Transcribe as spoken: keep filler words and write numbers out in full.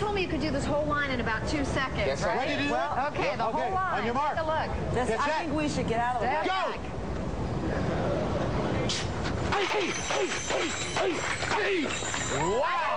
told me you could do this whole line in about two seconds. Yes, right? ready to do well, it? Okay, yep, the okay. whole line. On your mark. Take a look. This, I think we should get out of the way. Go! Hey, hey, hey, hey, hey, hey! Wow!